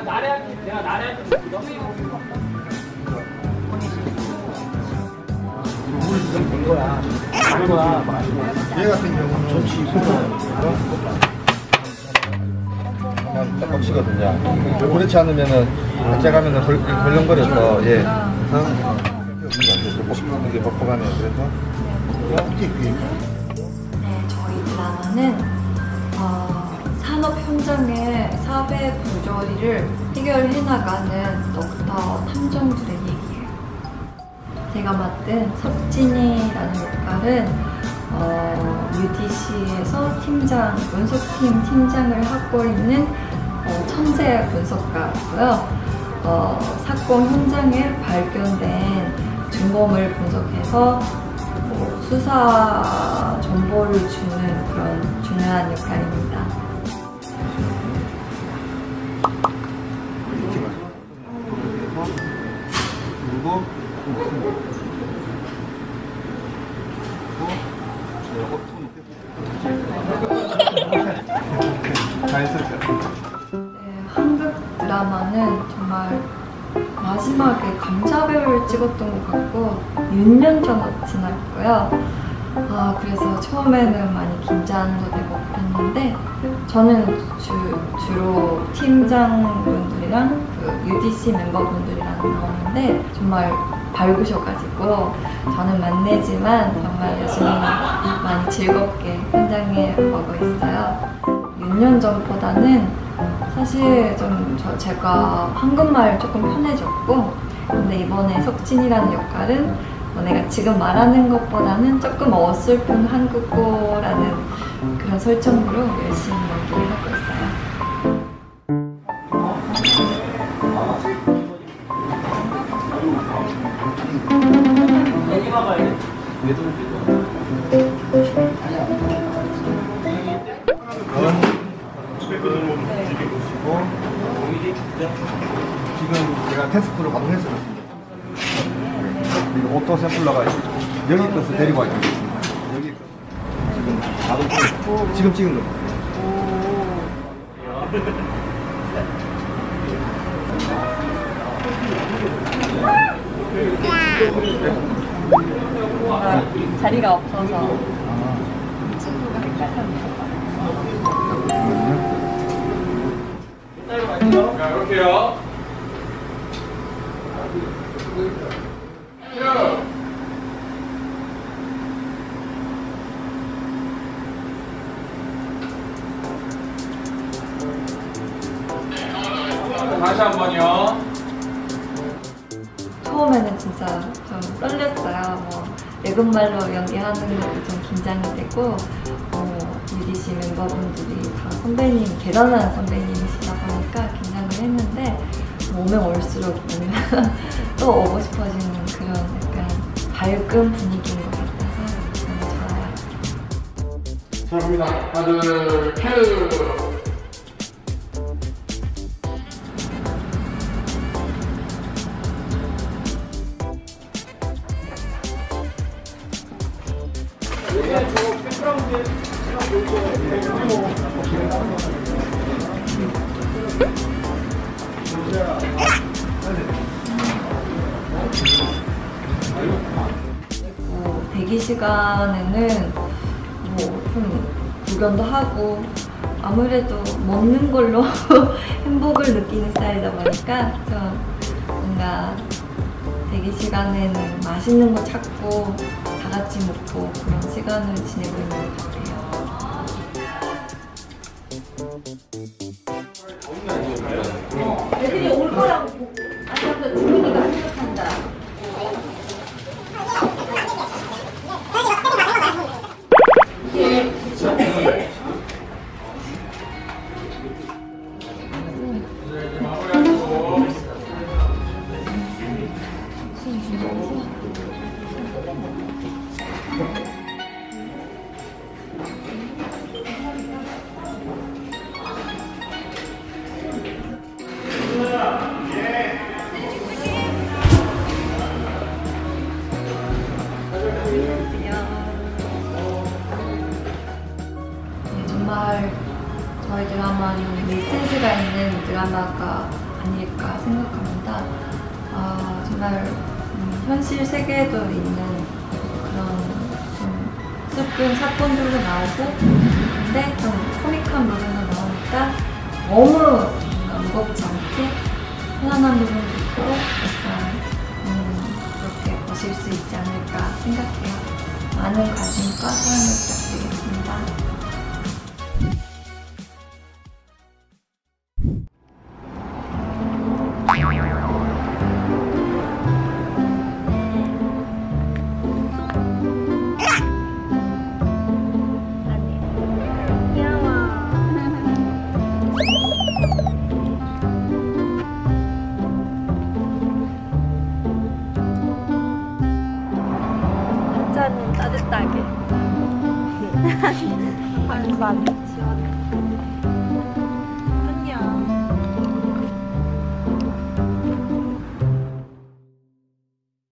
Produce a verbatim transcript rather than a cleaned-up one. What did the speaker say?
나래한테 내가 나래한테 물을 좀 된 거야. 그거야 마시고. 얘 같은 경우는 좋지. 그냥 딱 빡치거든요. 그렇지 않으면은 같이 가면은 걸, 걸렁거려서 예. 이게 뻑뻑하네요. 그래서 네, 저희 드라마는 어, 산업 현장의 사회 부조리를 해결해 나가는 덕터 탐정들의 얘기예요. 제가 맡은 석진이라는 역할은 어, 유디씨에서 팀장, 분석팀 팀장을 하고 있는 어, 천재 분석가고요. 어, 사건 현장에 발견된 증거물 분석해서 뭐 수사 정보를 주는 그런 중요한 역할입니다. 그리고 네, 한국 드라마는 정말 마지막에 감자별을 찍었던 것 같고 육 년 전으로 지났고요. 아, 그래서 처음에는 많이 긴장도 되고 그랬는데 저는 주, 주로 팀장분들이랑 그 유디씨 멤버분들이랑 나오는데 정말 밝으셔가지고 저는 막내지만 정말 열심히 많이 즐겁게 현장에 오고 있어요. 육 년 전보다는 사실 좀 저, 제가 한국말 조금 편해졌고 근데 이번에 석진이라는 역할은 뭐 내가 지금 말하는 것보다는 조금 어설픈 한국어라는 그런 설정으로 열심히 연기를 하고 있어요. 지금 제가 테스트로 가동했습니다. 그리고 오토 샘플러가 여기 것을 데리고 와있습니다. 여기 지금 가동 지금 찍은 겁니다. 아, 자리가 없어서 친구가 자, 이렇게요. 다시 한 번요. 처음에는 진짜 좀 떨렸어요. 뭐 외국말로 연기하는 것도 좀 긴장이 되고 어, 유디씨 멤버분들이 다 선배님, 대단한 선배님이시다 보니까 긴장을 했는데 오면 올수록 오면 또 오고 싶어지는 그런 약간 밝은 분위기인 것 같아서 너무 좋아요. 자, 갑니다. 하나, 둘, 큐! 어, 대기 시간에는 뭐 좀 구경도 하고 아무래도 먹는 걸로 행복을 느끼는 스타일이다 보니까 좀 뭔가 대기 시간에는 맛있는 거 찾고 다 같이 먹고 그런 시간을 지내고 있는 것 같아요. 애들이 올 거라고 보고 아까 주민이가 생각한다. 정말 저희 드라마는 메시지가 있는 드라마가 아닐까 생각합니다. 아, 정말 음, 현실 세계에도 있는 그런 좀 슬픈 사건들도 나오고 근데 좀 코믹한 부분도 나오니까 너무 뭔가 무겁지 않게 편안한 부분도 있고 약간 음, 그렇게 보실 수 있지 않을까 생각해요. 많은 관심과 사랑을 부탁드리겠습니다. 따뜻하게. 반반 지원.